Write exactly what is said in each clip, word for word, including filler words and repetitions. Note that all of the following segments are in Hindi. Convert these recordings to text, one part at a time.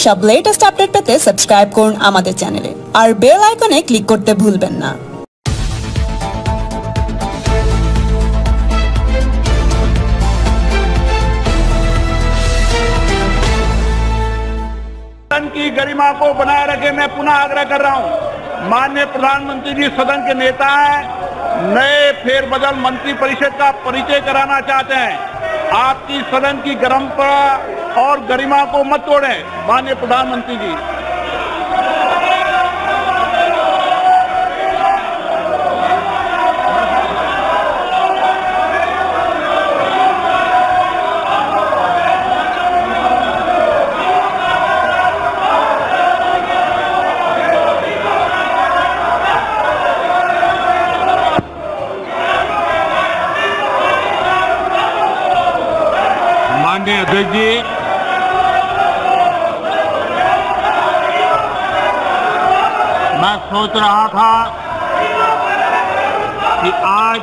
সব লেটেস্ট আপডেট পেতে সাবস্ক্রাইব করুন আমাদের চ্যানেলে আর বেল আইকনে ক্লিক করতে ভুলবেন না। सदन की गरिमा को बनाए रखे मैं पुनः आग्रह कर रहा हूं। माननीय प्रधानमंत्री जी सदन के नेता हैं, नए फेरबदल मंत्रिपरिषद का परिचय कराना चाहते हैं। आपकी सदन की परंपरा और गरिमा को मत तोड़ें। माननीय प्रधानमंत्री जी, माननीय अध्यक्ष जी, मैं सोच रहा था कि आज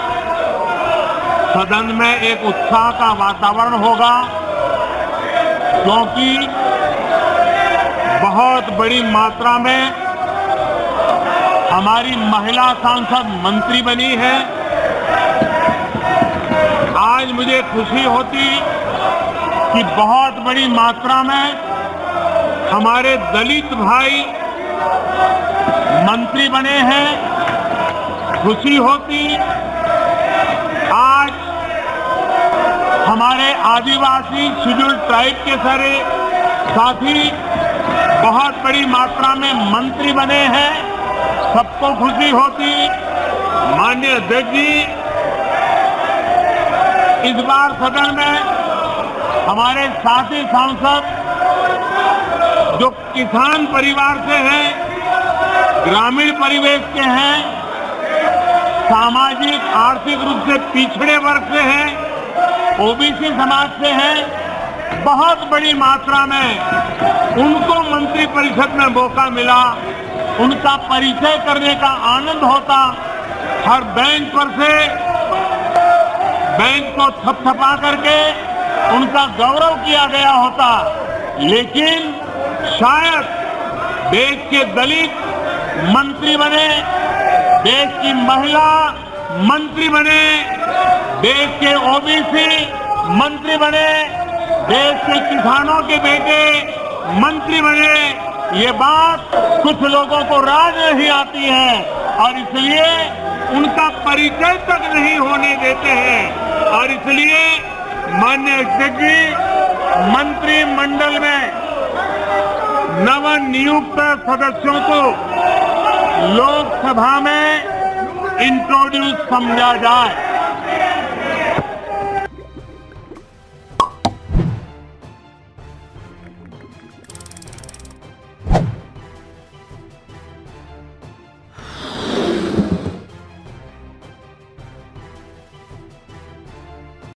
सदन में एक उत्साह का वातावरण होगा, क्योंकि बहुत बड़ी मात्रा में हमारी महिला सांसद मंत्री बनी है। आज मुझे खुशी होती कि बहुत बड़ी मात्रा में हमारे दलित भाई मंत्री बने हैं। खुशी होती आज हमारे आदिवासी शेड्यूल ट्राइब के सारे साथी बहुत बड़ी मात्रा में मंत्री बने हैं, सबको खुशी होती। माननीय अध्यक्ष जी, इस बार सदन में हमारे साथी सांसद जो किसान परिवार से हैं, ग्रामीण परिवेश के हैं, सामाजिक आर्थिक रूप से पिछड़े वर्ग से हैं, ओबीसी समाज से हैं, बहुत बड़ी मात्रा में उनको मंत्रिपरिषद में मौका मिला। उनका परिचय करने का आनंद होता। हर बेंच पर से बेंच को थपथपा करके उनका गौरव किया गया होता, लेकिन शायद देश के दलित मंत्री बने, देश की महिला मंत्री बने, देश के ओबीसी मंत्री बने, देश के किसानों के बेटे मंत्री बने। ये बात कुछ लोगों को राज नहीं आती है और इसलिए उनका परिचय तक नहीं होने देते हैं। और इसलिए माननीय अध्यक्ष जी, मंत्रिमंडल में नवनियुक्त सदस्यों को लोकसभा में इंट्रोड्यूस समझा जाए।